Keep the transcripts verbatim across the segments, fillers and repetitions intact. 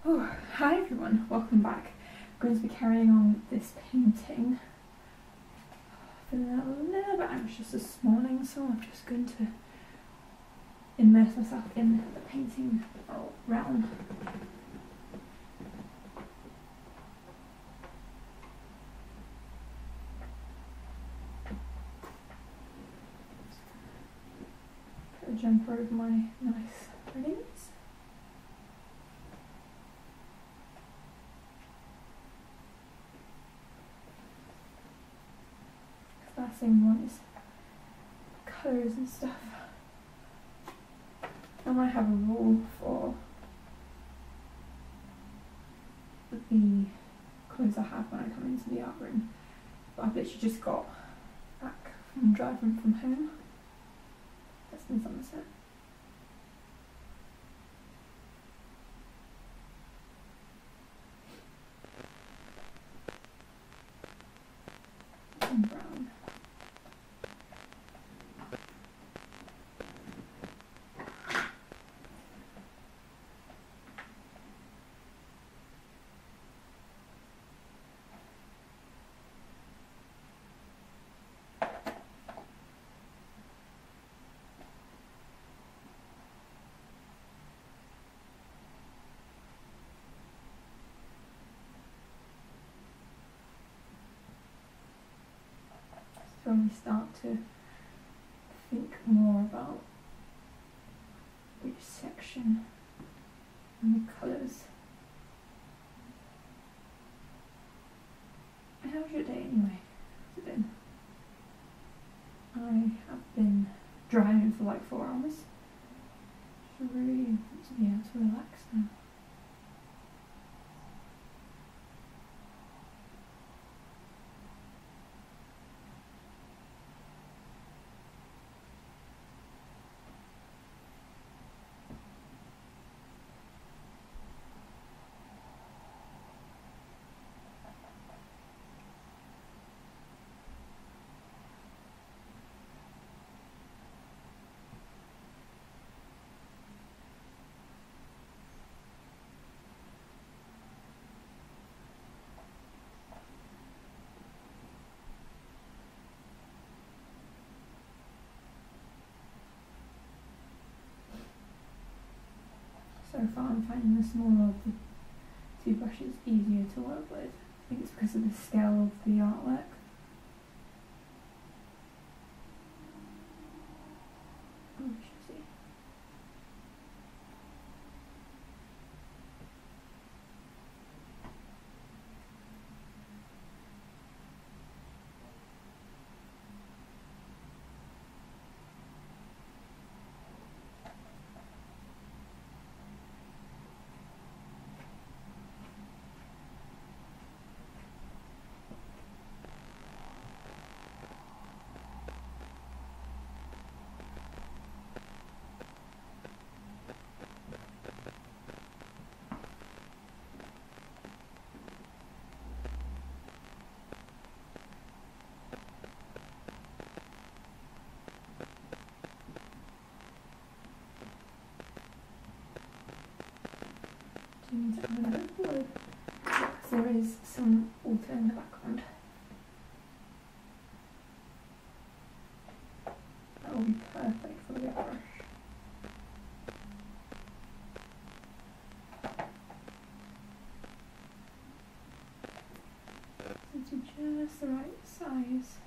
Oh, hi everyone, welcome back. I'm going to be carrying on with this painting. Feeling a little bit anxious this morning, so I'm just going to immerse myself in the painting realm. Put a jumper over my nice readings. Last thing we want is colours and stuff. And I have a rule for the colours I have when I come into the art room, but I've literally just got back from driving from home. That's in Somerset. And brown. So when we start to think more about which section and the colours. How's your day anyway? How's it been? I have been driving for like four hours. Just really want to be able to relax now. So far I'm finding the smaller of the two brushes easier to work with. I think it's because of the scale of the artwork. Oh, we should see. And I'm going to go forward because there is some water in the background. That will be perfect for the brush. So to just the right size.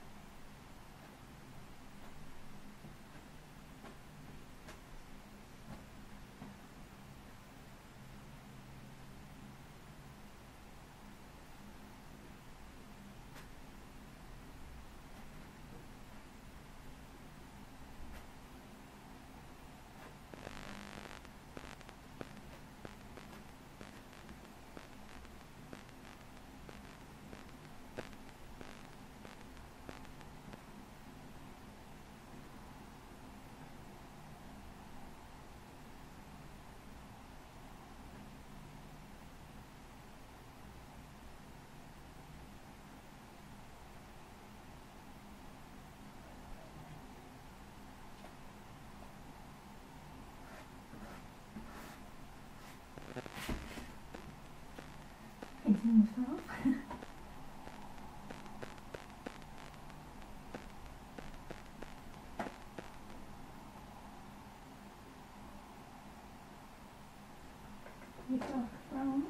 almost fell off. Dark brown.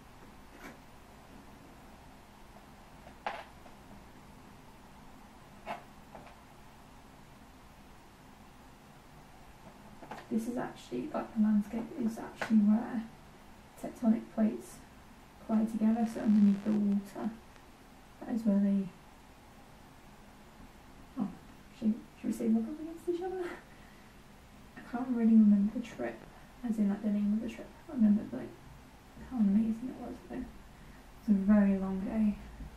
This is actually, like the landscape is actually where tectonic plates collide together, so underneath the water, that is where they, oh, should, should we say rub up against each other? I can't really remember the trip, as in like the name of the trip. I remember like how amazing it was though. It was a very long day.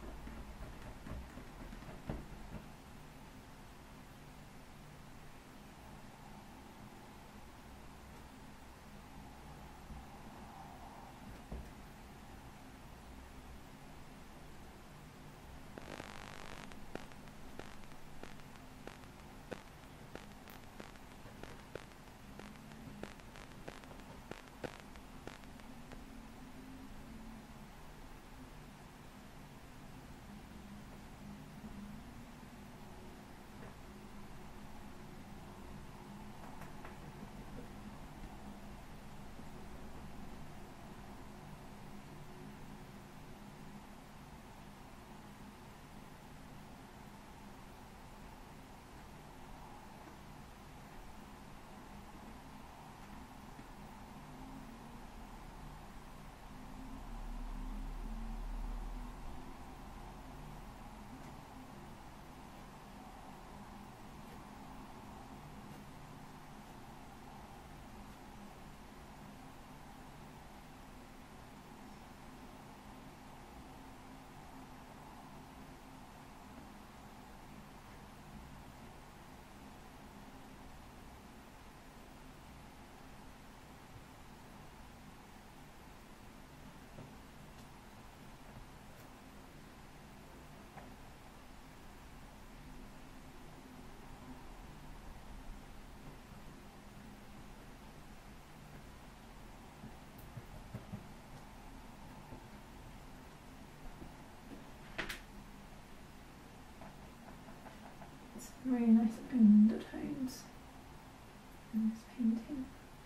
Really nice undertones in this painting.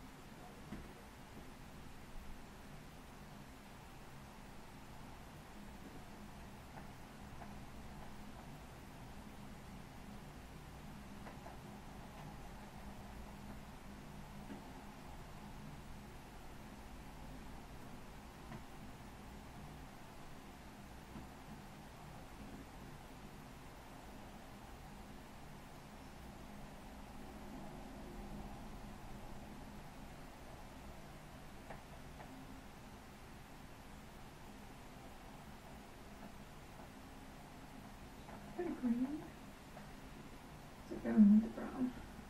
Bit green. Is it going with the brown?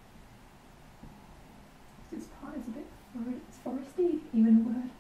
This part is a bit forest, foresty, even a word.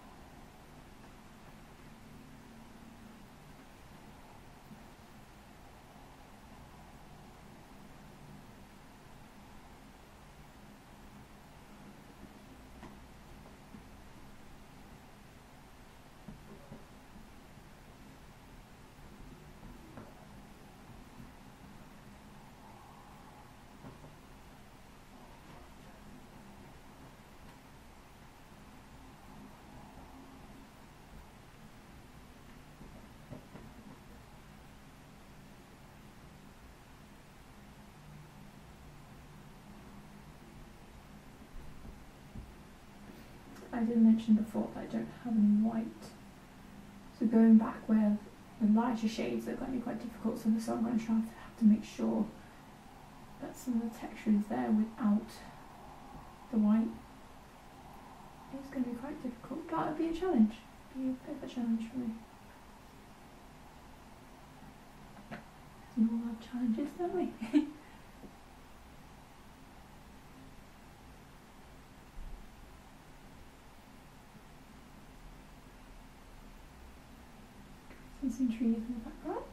I did mention before that I don't have any white, so going back where the lighter shades are going to be quite difficult, so this I'm going to try to have to make sure that some of the texture is there without the white. It's going to be quite difficult, but it'll be a challenge, it'll be a bit of a challenge for me. We all have challenges, don't we? Some trees in the background.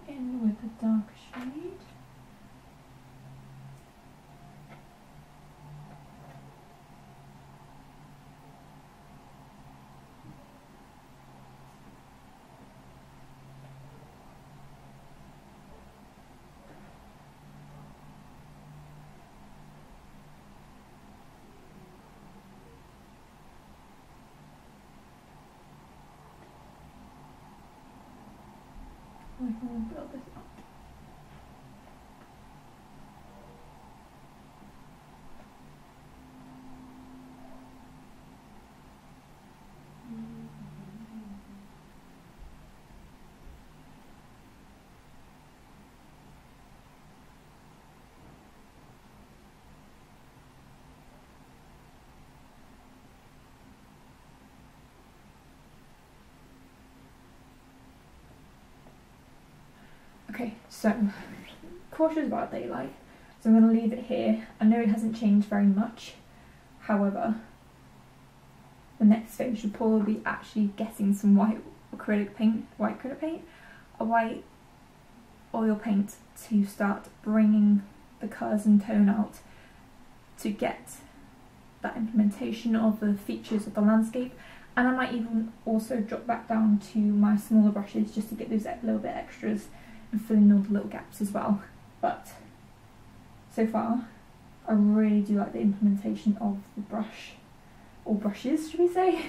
in with a darker shade. I can build this up. Okay, so cautious about daylight, so I'm going to leave it here. I know it hasn't changed very much, however, the next phase should probably be actually getting some white acrylic paint, white acrylic paint, a white oil paint to start bringing the colours and tone out to get that implementation of the features of the landscape. And I might even also drop back down to my smaller brushes just to get those little bit extras and fill in all the little gaps as well. But so far I really do like the implementation of the brush, or brushes should we say.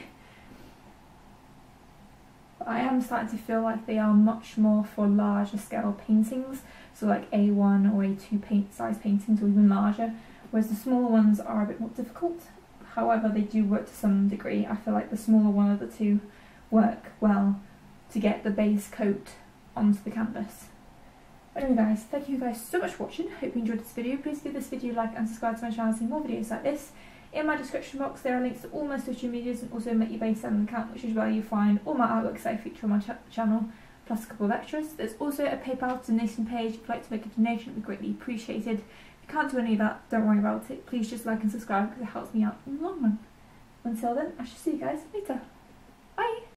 But I am starting to feel like they are much more for larger scale paintings, so like A one or A two paint size paintings or even larger, whereas the smaller ones are a bit more difficult. However, they do work to some degree. I feel like the smaller one of the two work well to get the base coat onto the canvas. Anyway guys, thank you guys so much for watching. Hope you enjoyed this video. Please give this video a like and subscribe to my channel to see more videos like this. In my description box there are links to all my social medias and also Make Your Base seven account, which is where you find all my artworks that I feature on my ch channel, plus a couple of extras. There's also a PayPal donation page. If you'd like to make a donation, it would be greatly appreciated. If you can't do any of that, don't worry about it. Please just like and subscribe because it helps me out in the long run. Until then, I shall see you guys later. Bye!